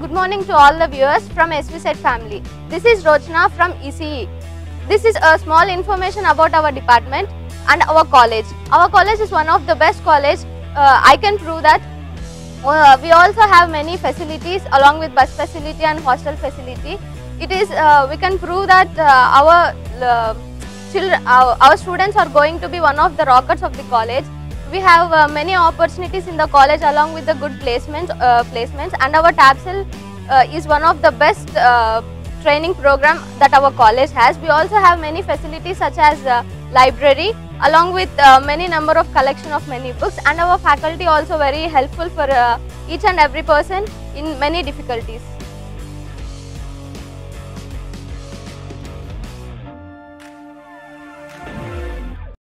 Good morning to all the viewers from SVSET family. This is Rochna from ECE. This is a small information about our department and our college. Our college is one of the best college. I can prove that. We also have many facilities along with bus facility and hostel facility. We can prove that our students are going to be one of the rockets of the college. We have many opportunities in the college along with the good placements, and our TAPSIL is one of the best training program that our college has. We also have many facilities such as library along with many number of collection of many books, and our faculty also very helpful for each and every person in many difficulties.